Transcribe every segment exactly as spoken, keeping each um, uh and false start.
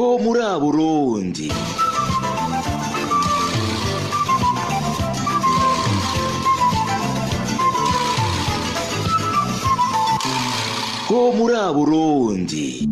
ho muri Burundi. Ho muri Burundi.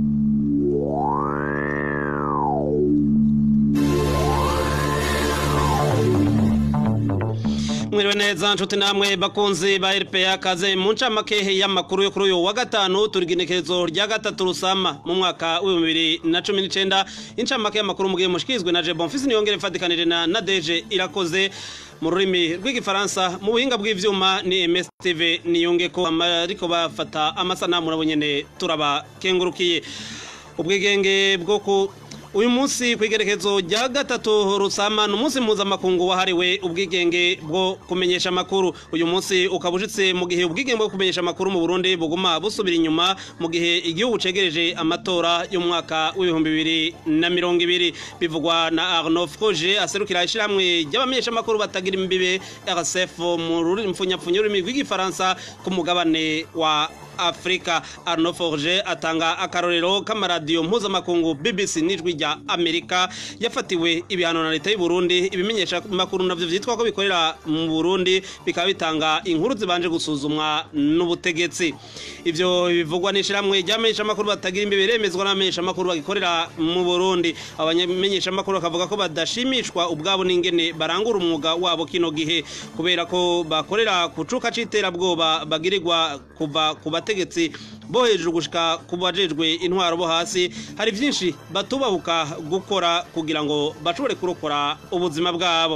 Mwiriwe neza nshuti namwe bakunzi ba R P A kaze mu ncamake y'amakuru yo kuri uyu wa gatanu turigenekerezo rya gatatu rusama mu mwaka wa bibiri na cumi n'icenda. Incamake y'amakuru mugiye mushikizwe na Je Bonfils niyongere mfatikanije na Nadege Irakoze mu rurimi rw'igifaransa, mu buhinga bw'ivyuma ni M S T V niyonge ko ariko bafata amasanamu nabo nyene turabakengurukiye. Ubwigenge bwo ku uyu munsi kwigerekezo rya gatatu rusama n'umunsi mpuzamakungu wahariwe ubwigenge bwo kumenyesha amakuru. Uyu munsi ukabushitse mu gihe ubwigenge bwo kumenyesha amakuru mu Burundi buguma busubira inyuma mu gihe igihugu cegereje amatora yo mu mwaka w'ibihumbi bibiri na mirongo ibiri. Bivugwa na Arnaud Froger aserukira ishiramwe ry'abamenyesha amakuru batagira imbibe R S F mu rurimi mfunyapfunya ururimi rw'igifaransa ku mugabane wa Afrika. Arnaud Froger atanga akarorero k'amaradiyo mpuzamakungu B B C n'ijwi rya Amerika yafatiwe ibihano na leta y'u Burundi. Ibimenyesha makuru navyo vyitwa ko bikorera mu Burundi bikaba bitanga inkuru zibanje gusuzumwa n'ubutegetsi. Ivyo bivugwa n'ishiramwe ry'abamenyesha makuru batagira imbibe remezwa n'abamenyesha makuru bagikorera mu Burundi. Abamenyesha makuru bakavuga ko badashimishwa ubwabo n'ingene barangura umwuga wabo kino gihe kubera ko bakorera kucuka c'iterabwoba bagirirwa kuva ku bategetsi bo hejuru gushika kubajejwe intwaro bo hasi. Hari vyinshi batubahuka gukora kugira ngo bashobore kurokora ubuzima bwabo.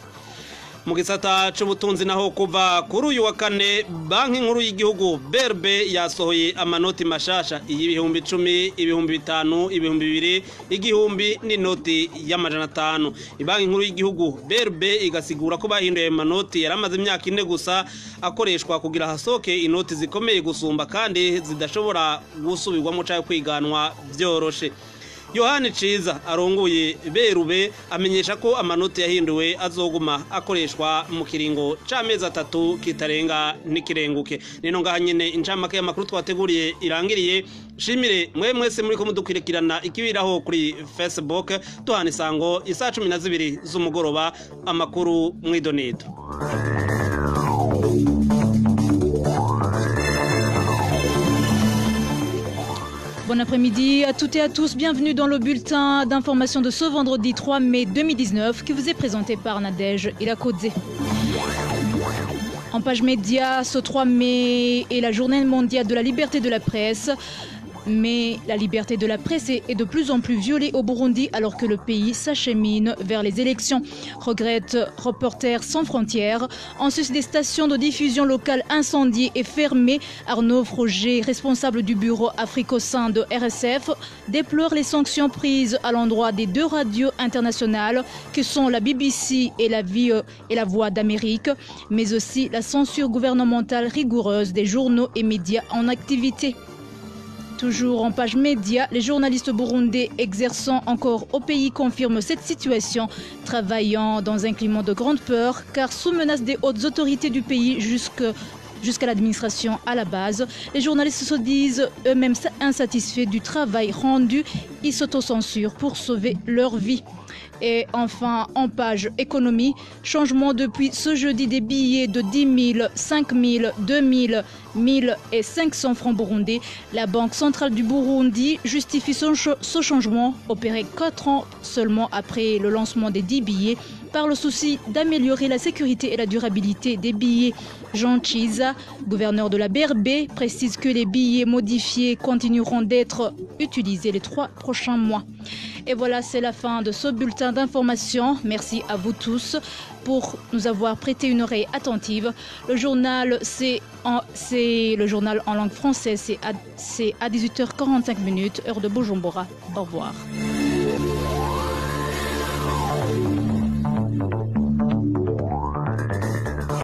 Mu gisata c'ubutunzi naho kuva kuri uyu wa kane banki nkuru y'igihugu B R B yasohoye amanoti mashasha y'ibihumbi icumi, ibihumbi bitanu, ibihumbi bibiri, igihumbi n'inoti y'amajana atanu. Banki nkuru y'igihugu B R B igasigura ko bahinduye amanoti yaramaze imyaka ine gusa akoreshwa kugira hasoke inoti zikomeye gusumba kandi zidashobora gusubirwamo cyangwa kwiganwa byoroshe. Yohani Ciza arongoye Berube amenyesha ko amanoti yahinduwe azoguma akoreshwa mu kiringo c'amezi atatu kitarenga n'ikirenguke. Nino ngaha nyene incamake y'amakuru twateguriye irangiriye. Shimire mwe mwese muri ko mudukwirikirana ikibiraho kuri Facebook tuhana isango isa cumi na zibiri z'umugoroba amakuru mwidonido. Bon après-midi à toutes et à tous, bienvenue dans le bulletin d'information de ce vendredi trois mai deux mille dix-neuf qui vous est présenté par Nadege Irakoze. En page média, ce trois mai est la journée mondiale de la liberté de la presse. Mais la liberté de la presse est de plus en plus violée au Burundi alors que le pays s'achemine vers les élections, regrette Reporters sans frontières. En sus des stations de diffusion locales incendiées et fermées, Arnaud Froger, responsable du bureau Afrique au sein de R S F, déplore les sanctions prises à l'endroit des deux radios internationales que sont la B B C et la, et la Voix d'Amérique, mais aussi la censure gouvernementale rigoureuse des journaux et médias en activité. Toujours en page média, les journalistes burundais exerçant encore au pays confirment cette situation, travaillant dans un climat de grande peur, car sous menace des hautes autorités du pays jusqu'à jusqu'à l'administration à la base, les journalistes se disent eux-mêmes insatisfaits du travail rendu, ils s'autocensurent pour sauver leur vie. Et enfin, en page économie, changement depuis ce jeudi des billets de dix mille, cinq mille, deux mille, mille et cinq cents francs burundais. La Banque centrale du Burundi justifie son ch ce changement opéré quatre ans seulement après le lancement des dix billets par le souci d'améliorer la sécurité et la durabilité des billets. Jean Chiza, gouverneur de la B R B, précise que les billets modifiés continueront d'être utilisés les trois prochains mois. Et voilà, c'est la fin de ce bulletin d'information. Merci à vous tous pour nous avoir prêté une oreille attentive. Le journal, c'est le journal en langue française, c'est à, à dix-huit heures quarante-cinq minutes, heure de Bujumbura. Au revoir.